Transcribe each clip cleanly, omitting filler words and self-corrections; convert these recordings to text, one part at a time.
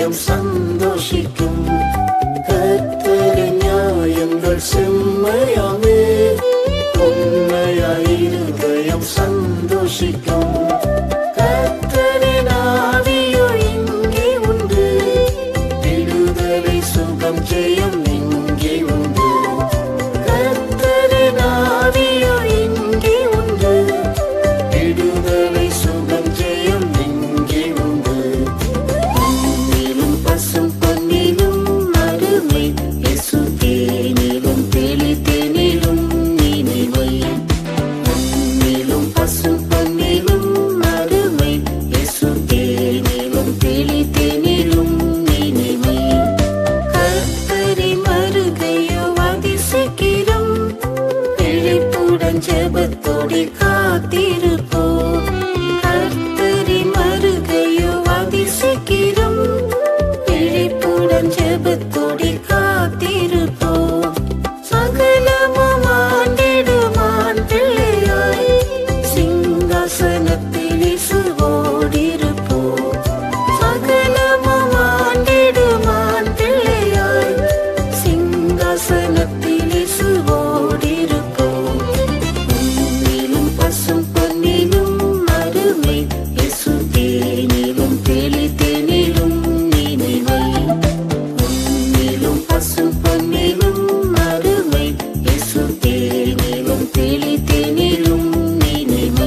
இருதயம் சந்தோஷிக்கும். கர்த்தரின் நியாயங்கள் செம்மையாமே, உண்மையாய் இருதயம் சந்தோஷிக்கும். கர்த்தரின் ஆவியோ இங்கே உண்டு, விடுதலை சுகம் ஜெயம் இங்கே உண்டு. கர்த்தரின் ஆவியோ இங்கே உண்டு, விடுதலை சுகம் ஜெயம் இங்கே உண்டு. பொன்னிலும் பசும் பொன்னிலும் அருமை இயேசு, தேனிலும் தெளித்தேனிலும் இனிமை. பொன்னிலும் பசும் பொன்னிலும் அருமை இயேசு, தேனிலும் தெளித்தேனிலும் இனிமை. கர்த்தரின் வருகையோ அதிசீக்கிரம், விழிப்புடன் ஜெபத்தோடு காத்திருப்போம். கர்த்தரின் வருகையோ அதிசீக்கிரம், விழிப்புடன் ஜெபத்தோடு காத்திருப்போம். சகலமும் ஆண்டிடுவான் பிள்ளையாய், சிங்காசனத்தில் இயேசுவோடிருப்போம். சகலமும் ஆண்டிடுவான் பிள்ளையாய், சிங்காசனத்தில் இயேசுவோடிருப்போம். பொன்னிலும் பசும் பொன்னிலும் அருமை இயேசு, தேனிலும் தெளித்தேனிலும் இனிமை. பொன்னிலும் பசும் பொன்னிலும் அருமை இயேசு, தேனிலும் தெளித்தேனிலும் இனிமை.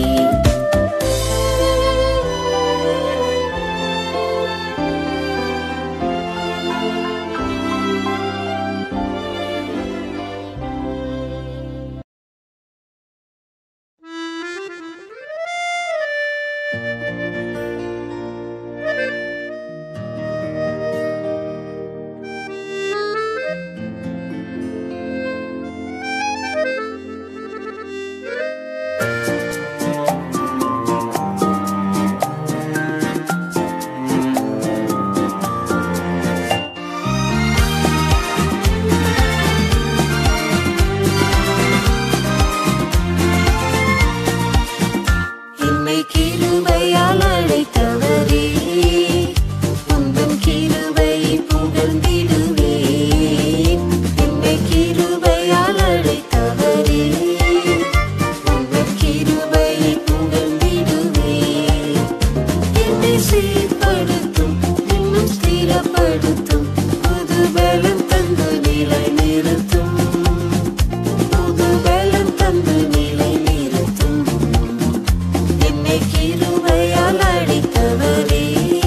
என்னை கிருபையால் அழைத்தவரே, உந்தன் கிருபையை புகழ்ந்திடுவேன். என்னை கிருபையால் அழைத்தவரே, உந்தன் கிருபையை புகழ்ந்திடுவேன். என்னை சீர்படுத்தும், இன்னும் ஸ்திரப்படுத்தும், புது பலம் தந்து நிலை நிறுத்தும். புது பலம் தந்து நிலை நிறுத்தும். என்னை கிருபையால் அழைத்தவரே,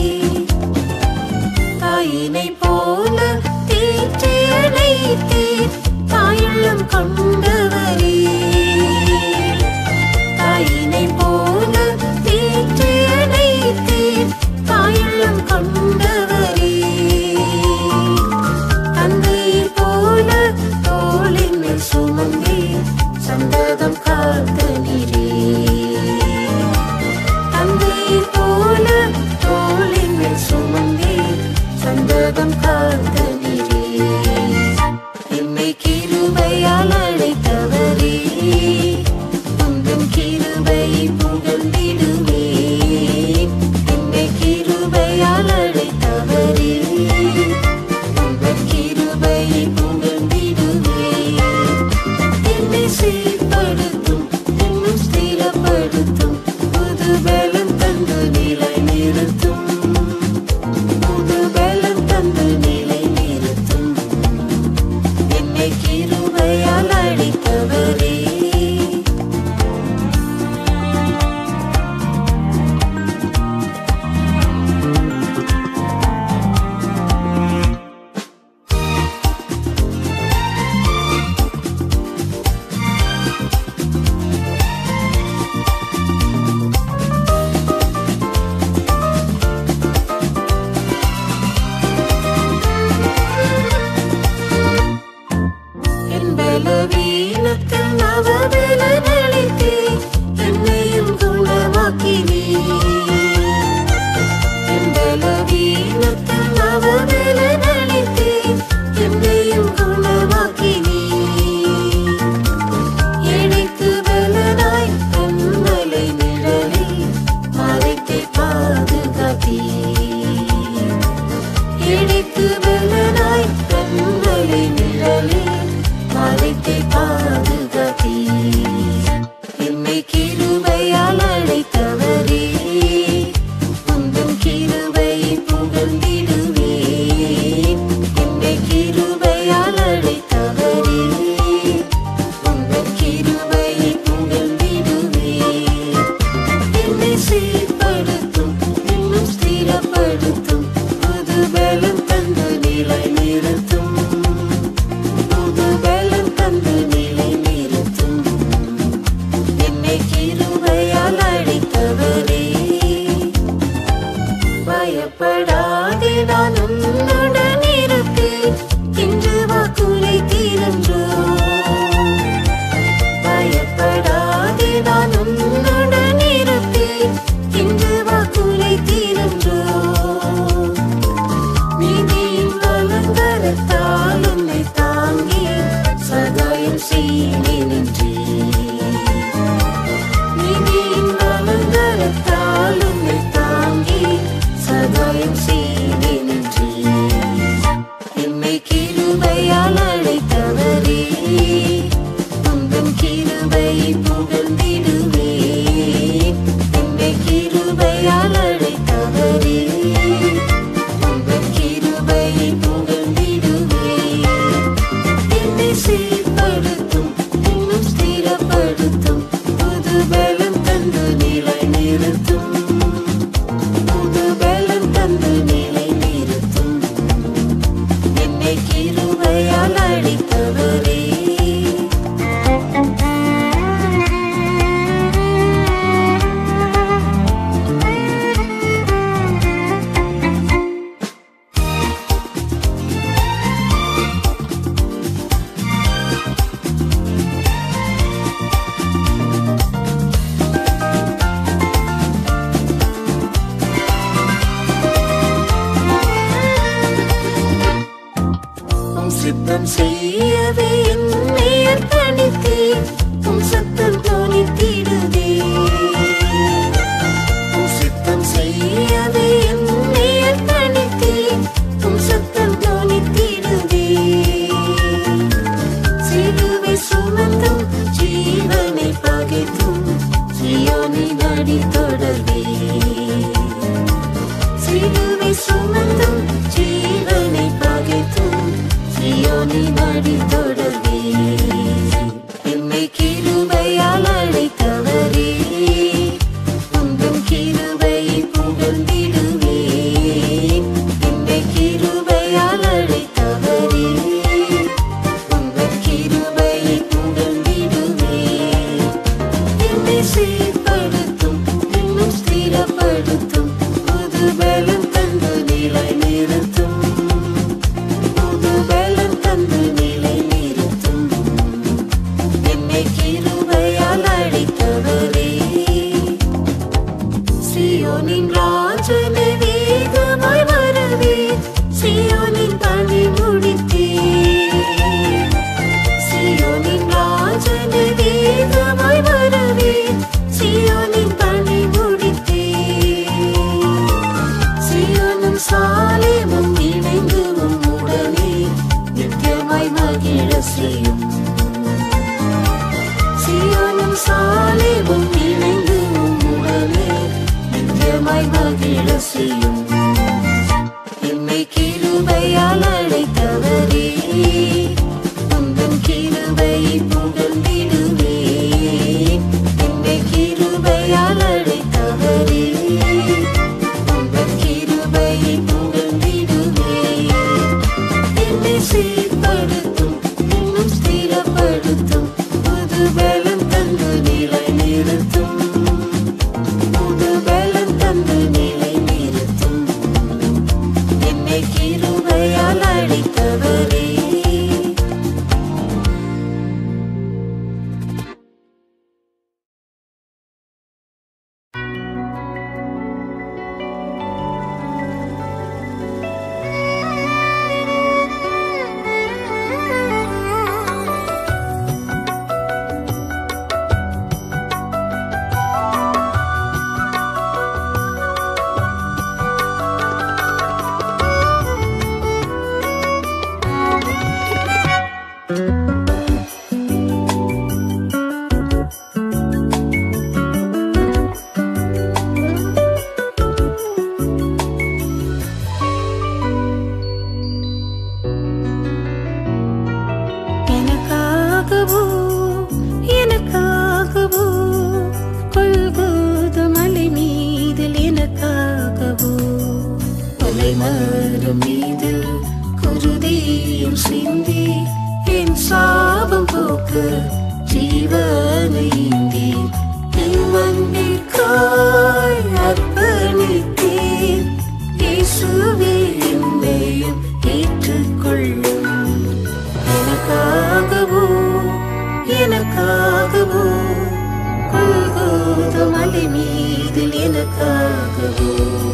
தாயினை போல தேற்றி அழைத்தீர், தாயுள்ளம் கொண்டவரே. தாயினை போல தேற்றி அழைத்தீர், தாயுள்ளம் கொண்டவரே. தந்தையை போல தோளின் மேல் சுமந்தீர், சந்ததம் காத்த நீரே. தந்தையை போல தோளின் மேல் சுமந்தீர், சந்ததம் காத்த நீரே. என்னை கிருபையால் அழைத்தவரே, உந்தன் கிருபையை புகழ்ந்திடுவேன். என்னை கிருபையால் அழைத்தவரே, உந்தன் கிருபையை புகழ்ந்திடுவேன். என்னை சீர்படுத்தும், இன்னும் ஸ்திரப்படுத்தும், புது பலம் தந்து நிலை நிறுத்தும். புது பலம் தந்து பயப்படாதே நான் உன்னுடன் இருப்பேன் என்று வாக்குரை தீரன்றோ. பயப்படாதே நான் உன்னுடன் இருப்பேன் என்று வாக்குரை தீரன்றோ. நீதியின் அலங்கரத்தால் உன்னை தாங்கி சகாயம் செய்வேன் என்றே. நீதியின் அலங்கரத்தால் உன்னை தாங்கி சகாயம் செய்வேன் என்றே. என்னை கிருபையால் அழைத்தவரே உந்தன் கிருபையை புகழ்ந்திடுவேன். என்னை கிருபையால் அழைத்தவரே உந்தன் கிருபையை புகழ்ந்திடுவேன். என்னை சீர்படுத்தும் இன்னும் ஸ்திரப்படுத்தும் புது பலம் தந்து நிலை நிறுத்தும். புது பலம் தந்து நிலை நிறுத்தும். என்னை கிருபையால் அழைத்தவரே. உம் சித்தம் செய்யவே என்னை அர்ப்பணித்தேன். உம் சத்தம் தொனித்திடுதே. உம் சித்தம் செய்யவே என்னை அர்ப்பணித்தேன். உம் சத்தம் தொனித்திடுதே. சிலுவை சுமந்தும் ஜீவனை பகைத்தும் சீயோனின் அடி தொடர்வே. சிலுவை சுமந்தும் ஜீவனை பகைத்தும் சீயோனின் அடி தொடர்வே. என்னை கிருபையால் அழைத்தவரே உந்தன் கிருபையை புகழ்ந்திடுவேன். என்னை கிருபையால் அழைத்தவரே உந்தன் கிருபையை புகழ்ந்திடுவேன். என்னை சீர்படுத்தும் இன்னும் ஸ்திரப்படுத்தும் புது பலம் தந்து நிலை நிறுத்தும். புது பலம் தந்து நிலை நிறுத்தும். என்னை கிருபையால் அழைத்தவரே. சீயோனின் ராஜனை வேகமாய் வரவே சீயோனின் பணி முடித்தேன். சீயோனின் ராஜனை வேகமாய் வரவே சீயோனின் பணி முடித்தேன். சீயோனும் சாலேமும் இணைந்து உம்முடனே நித்தியமாய் மகிழ செய்யும். சீயோனும் சாலேமும் இணைந்து உம்முடனே நித்தியமாய் மகிழ செய்யும். என்னை கிருபையால் அழைத்தவரே உந்தன் கிருபையை புகழ்ந்திடுவேன். என்னை கிருபையால் அழைத்தவரே உந்தன் கிருபையை புகழ்ந்திடுவேன். என்னை சீர்படுத்தும் இன்னும் ஸ்திரப்படுத்தும் புது பலம் தந்து நிலை நிறுத்தும். புது பலம் தந்து நிலை நிறுத்தும். என்னை கிருபையால் அழைத்தவரே. எனக்காகவோ எனக்காகவோ கொல்கோத மலை மீதில் எனக்காகவோ மலை மரம் மீதில் குருதியும் சிந்தி என் சாபம் போக்க ஜீவனை ஈந்தீர். என் மண்ணிற்காய் அர்ப்பணித்தீர். மலை மீதில் எனக்காகவோ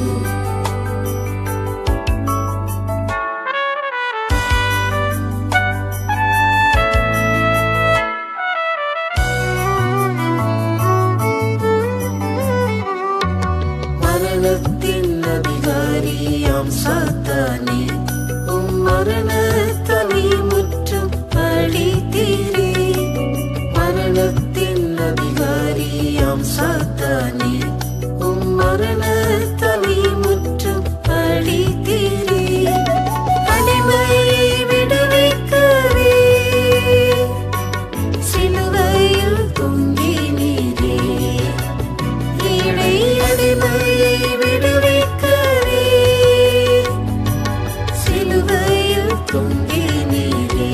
மரணத்தின் அதிகாரியாம் சாத்தானே மரணத்தலை முற்றும் அழித்தீரே மரணத்தின் அதிகாரியாம் சாத்தானே மரணத்தலை முற்றும் அழித்தீரே அடிமையை விடுவிக்கவே சிலுவையில் தொங்கினீரே ஏழை அடிமையை விடுவிக்கவே தொங்கினீரே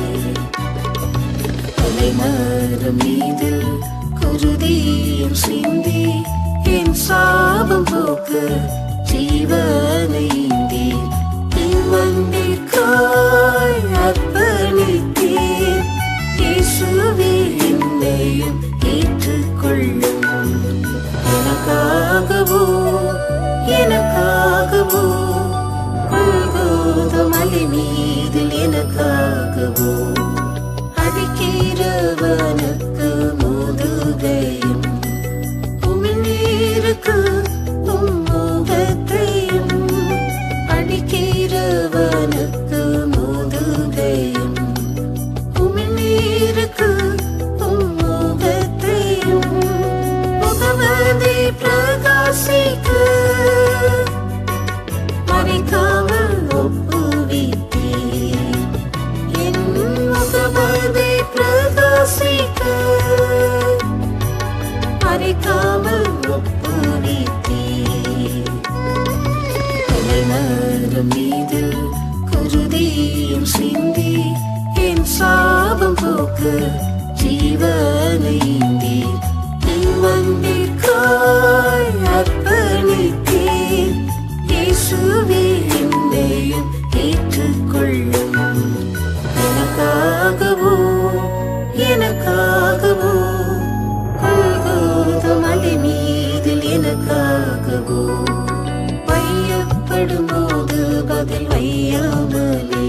மரம் மீதில் குருதியும் சிந்தி என் சாபம் போக்க ஜீவனைந்தீ வந்திற்காய் அர்ப்பணித்தீர் இயேசுவே என்னையும் ஏற்றுக்கொள்ளும் எனக்காகவோ எனக்காகவோ மலை மீதில் எனக்காகவோ அடிக்கிறவனுக்கு முதுகையும் உமிழ்நீருக்கு முகத்தையும் அடிக்கிறவனுக்கு முதுகையும் உமிழ்நீருக்கு முகத்தையும் முகமதை பிரகாசிக்க மறைக்காமல் ஒப்புவித்தீர் என் முகமதை பிரகாசிக்க மறைக்காமல் ஒப்புவித்தீர் மரம் மீதில் குருதியும் சிந்தி என் சாபம் போக்க ஜீவனைந்தீர் வந்திற்காய் அர்ப்பணித்தீர் இயேசுவே என்னையும் ஏற்றுக்கொள்ளும் எனக்காகவோ எனக்காகவோ மலை மீதில் எனக்காகவோ வையப்படும் போது பதில் வையாமலே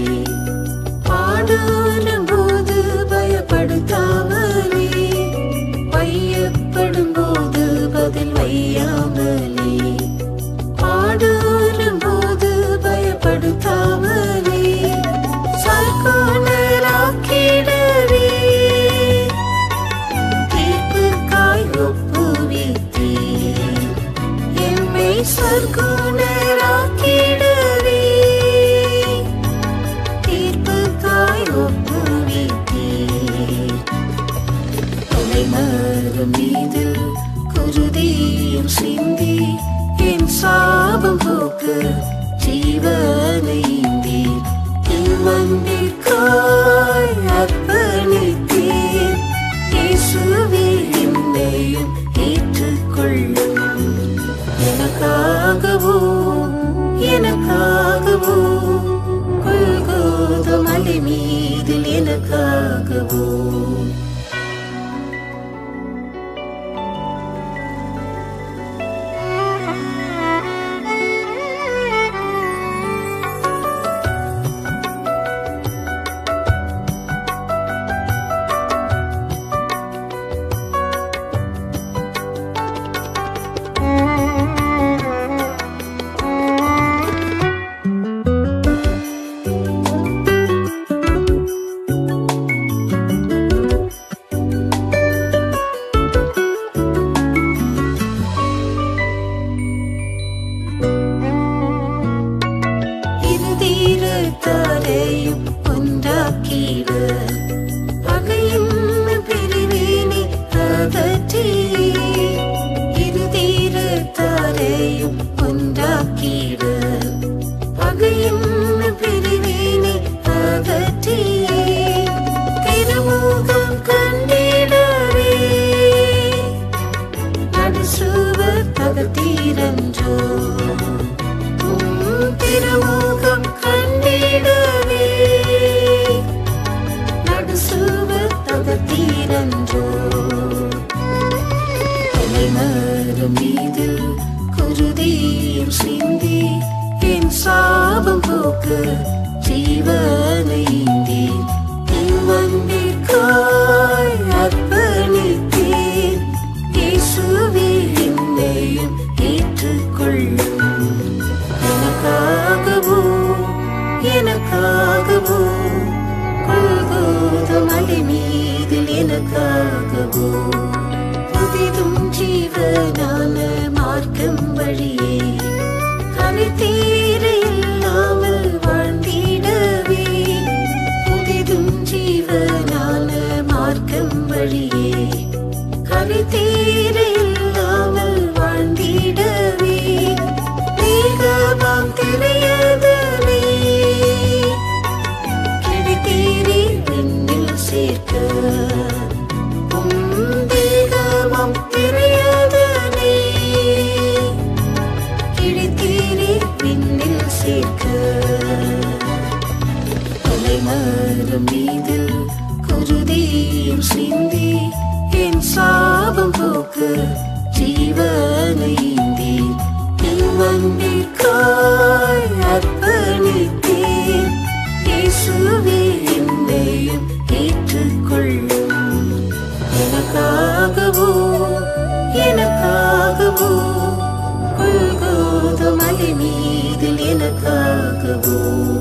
பாடும் போது பயப்படுத்தாமலே வையப்படும் போது பதில் வையாமலே பாடும் போது பயப்படுத்தாமலே சர்க்குணராக்கிடவே தீர்ப்புக்காய் ஒப்புவித்தீர் எம்மை சர்க்குணராக்கிடவே தீர்ப்புக்காய் ஒப்புவித்தீர் மரம் மீதில் குருதியும் சிந்தி என் சாபம் போக்க ஜீவனைந்தீர் வந்திற்காய் அர்ப்பணித்தீர் இயேசுவே என்னையும் ஏற்றுக்கொள்ளும் எனக்காகவோ எனக்காகவோ மலை மீதில் எனக்காகவோ தாரையும் ஒன்றாக்கிட பகையும் பிரிவினை அகற்றி இருதீர தாரையும் ஒன்றாக்கிட பகையும் பிரிவினை அகற்றி திருமுகம் கண்டிடவே நடுசுவர் தகத்தீரன்றோ திருமுகம் கண்டிடவே போக்கு ஜீவனைந்தேன் இவ்வன்பிற்காய் அர்ப்பணித்தேன் இயேசுவே என்னையும் ஏற்றுக்கொள்ளும் எனக்காகவோ கொல்கோத மலை மீதில் எனக்காகவோ புதிதும் ஜீவனான மார்க்கம் வழியே கலை தீர இல்லாமல் வாழ்ந்திடவே புதிதும் ஜீவனான மார்க்கம் வழியே கலை தீர இல்லாமல் வாழ்ந்திடவே மேகமாம் திரையதனை கிடைத்தீரே விண்ணில் சேர்க்க தேகமாம் திரையதனை கிடைத்தீரே விண்ணில் சேர்க்க கொலைமரம் மீதில் குருதியும் சிந்தி என் சாபம் போக்கு ஜீவனைந்தேன் இவ்வன்பிற்காய் அர்ப்பணித்தேன் இயேசுவே என்னையும் ஏற்றுக்கொள்ளும் எனக்காகவோ கொல்கோத மலை மீதில் எனக்காகவோ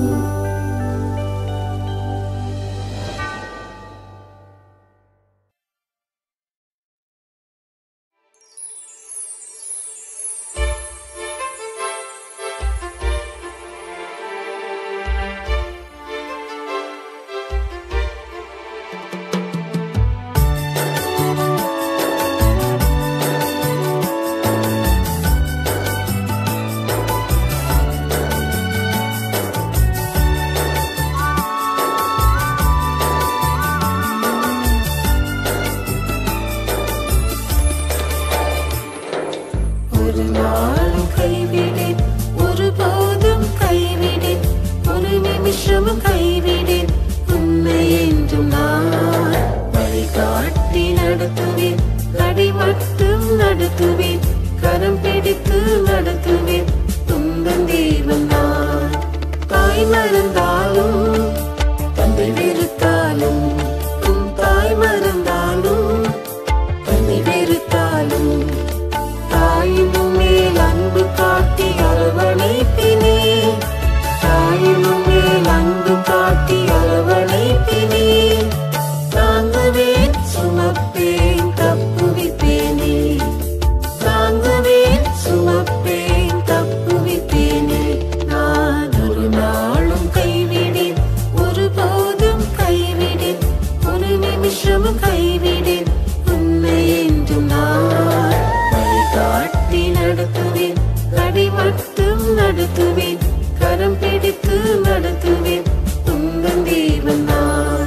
ஒரு நாளும் கைவிடேன் ஒருபோதும் கைவிடேன் ஒரு நிமிஷமும் கைவிடேன் உன்னை என்றும் நான் வழிகாட்டி நடத்துவேன் கடை மட்டும் நடத்துவேன் கரம் பிடித்து நடத்துவேன் உந்தன் தேவன் நான் தாய் மறந்தாலும் தந்தை வெறுத்தாலும் உன் தாய் மறந்தாலும் தந்தை வெறுத்தாலும் தாயினும் மேல் அன்பு காட்டி அரவணைப்பினே தாயினும் மேல் அன்பு காட்டி அரவணைப்பினே தாங்குவேன் சுமப்பேன் தப்புவிப்பேனே தாங்குவேன் சுமப்பேன் தப்புவிப்பேனே நான் ஒரு நாளும் கைவிடேன் ஒருபோதும் கைவிடேன் ஒரு நிமிஷமும் கைவிடேன் உன்னை என்றும் நான் காட்டி நடத்துவேன் கடை மட்டும் நடத்துவேன் கரம் பிடித்து நடத்துவேன் உந்தன் தேவன் நான்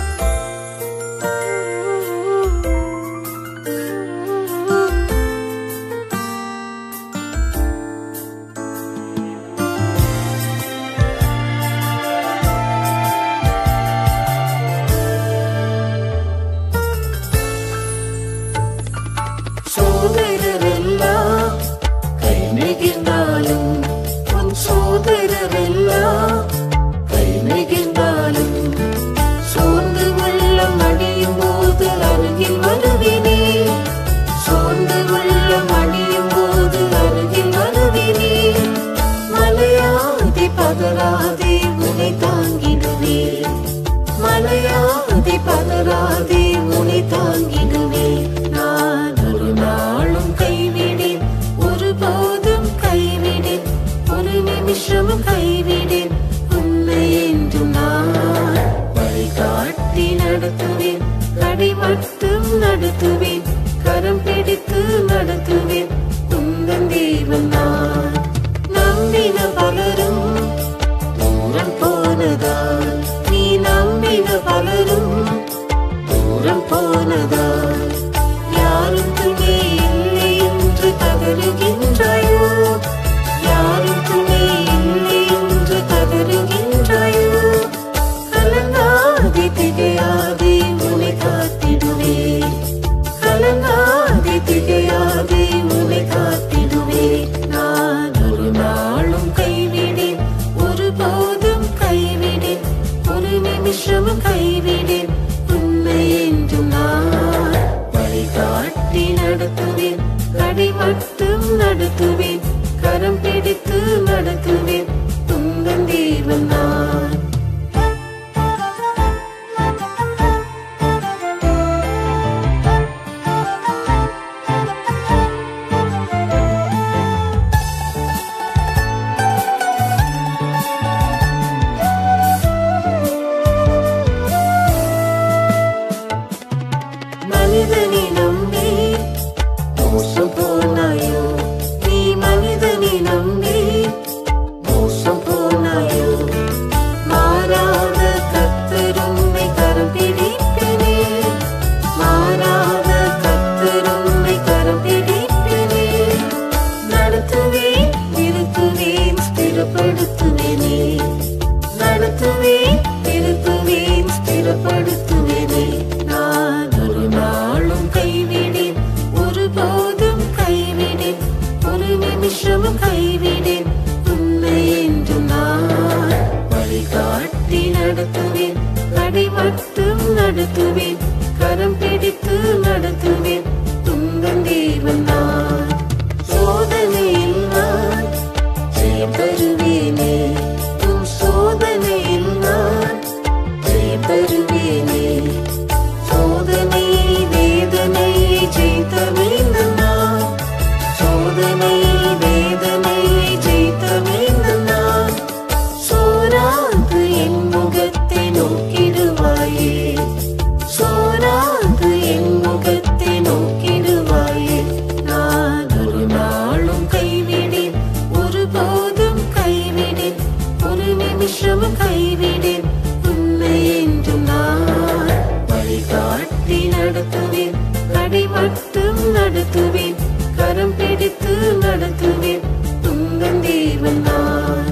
சோதரரெல்லாம் கை நெகிழ்ந்தாலும் உன் சோதரரெல்லாம் கை நெகிழ்ந்தாலும் சோர்ந்து உள்ளம் அடியும் போது அருகில் வருவினே சோர்ந்து உள்ளம் அடியும் போது அருகில் வருவினே மலையாதி பதறாதே உன்னை தாங்கிடுவே மலையாதி பதறாதே உன்னை தாங்கிடுவே நான் ஒரு நாளும் கைவிடேன் ஒருபோதும் கைவிடேன் ஒரு நிமிஷமும் கைவிடேன் உன்னை என்றும் நான் வழிகாட்டி நடத்துவேன் கடை மட்டும் நடத்துவேன் கரம் பிடித்து நடத்துவேன் உந்தன் தேவன் நான் நம்பின பலரும் தூரம் போனதால் நீ நம்பின பலரும் தூரம் போனதால் யாரும் துணை இல்லை என்று கதறுகின்றாயோ யாரும் துணை இல்லை என்று கதறுகின்றாயோ கலங்காதே திகையாதே உன்னை காத்திடுவே கலங்காதே திகையாதே உன்னை காத்திடுவே நான் ஒரு நாளும் கை நிமிஷமும் கைவிடேன் உன்னை என்றும் நான் வழிகாட்டி நடத்துவேன் கடை மட்டும் நடத்துவேன் கரம் பிடித்து நடத்துவேன் உந்தன் தேவன் நான்.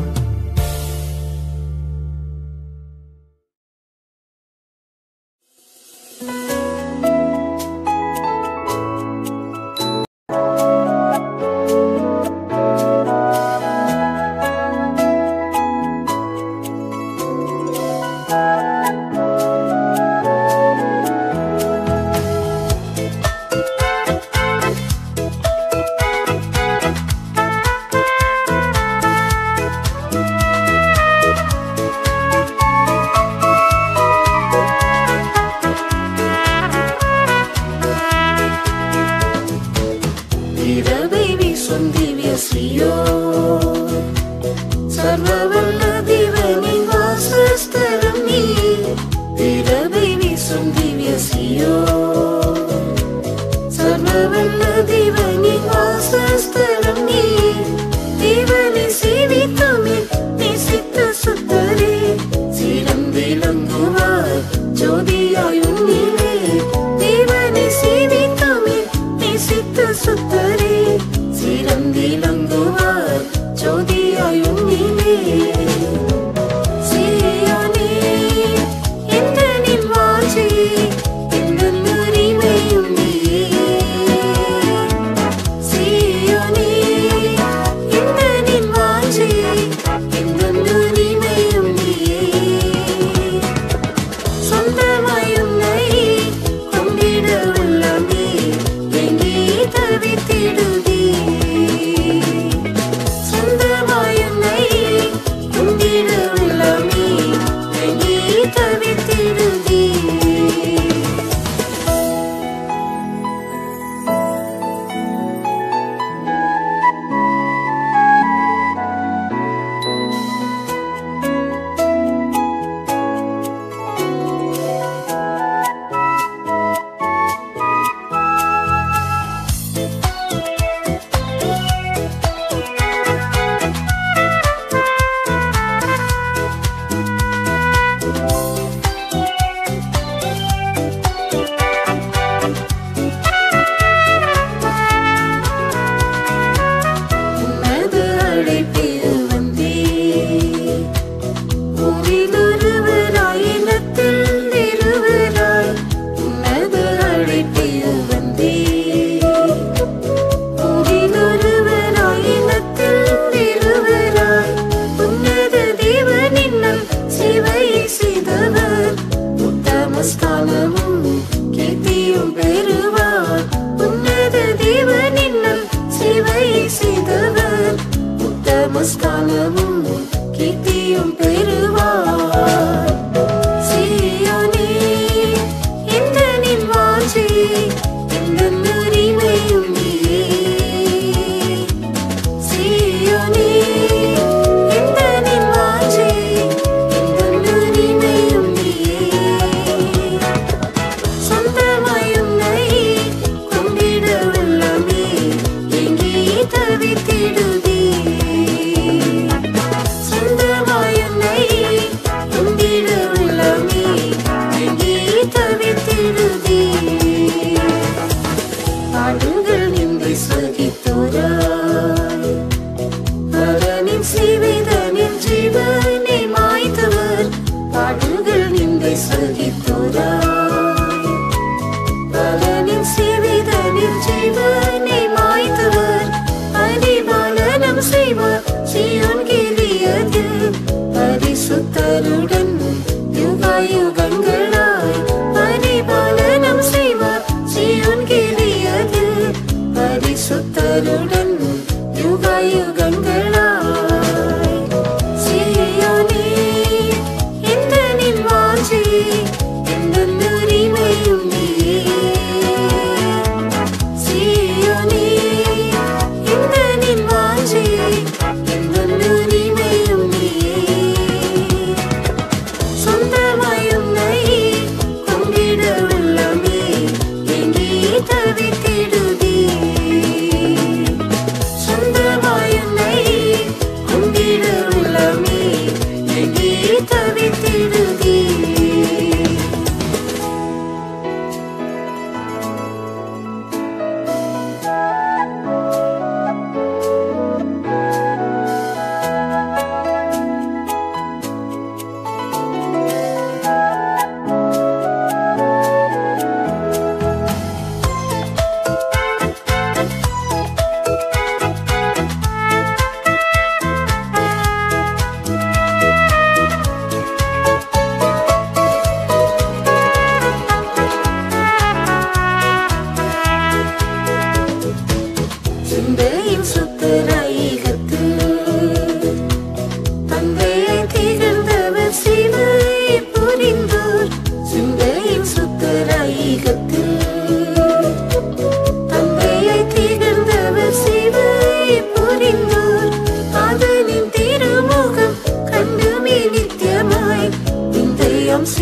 இரவை வீசும் திவ்ய சியோன் சர்வவல்ல தேவனின் வாசஸ்தலம் நீ. இரவை வீசும் திவ்ய சியோன் சர்வவல்ல தேவனின் வாசஸ்தலம் நீ. தேவனை சேவித்தமே நேசித்த சுத்தரே சிறந்திலங்குவார் ஜோதியாய் உன்னிலே. தேவனை சேவித்தமே நேசித்த சுத்தரே சிறந்திலங்குவார் ஜோதியாய் உன்னிலே.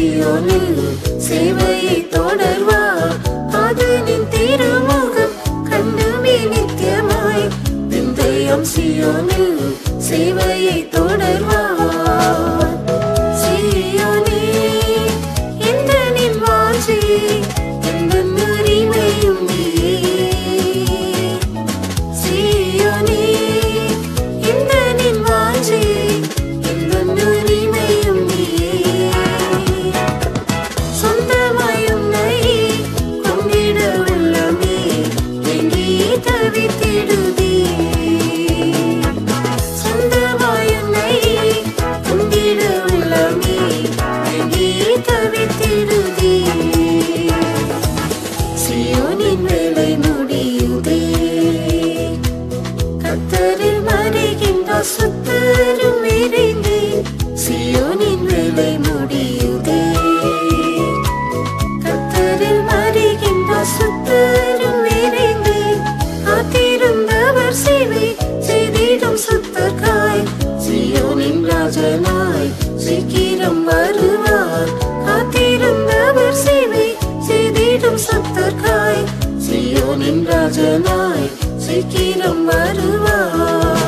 சியோனில் சேவையை தொடர்வார். அதனின் திருமுகம் கண்டுமே நித்தியமாய் பிந்தையம் சியோனில் சேவையை தொடர்வார். சியோனே எந்தனின் வாஞ்சை எந்தன் உரிமையும் நீயே. சியோனே எந்தனின் வாஞ்சை எந்தன் உரிமையும் நீயே. சொந்தமாய் உன்னை கொண்டிட உள்ளமே எங்கே தவித்திடுதே. சொந்தமாய் உன்னை கொண்டிட உள்ளமே எங்கே தவித்திடுதே. சியோனின் வேலை முடியுதே. கர்த்தரில் மறைகின்றார் சுத்தரும் நிறைந்தே. சியோனின் வேலை முடியுதே. கர்த்தரில் மறைகின்றார் சுத்தரும் நிறைந்தே. காத்திருந்தவர் சேவை செய்திடும் சுத்தர்காய். சியோனின் ராஜனாய் சீக்கிரம் வருவார். காத்திருந்தவர் சேவை செய்திடும் சுத்தர்காய். சியோனின் ராஜனாய் சீக்கிரம் வருவார்.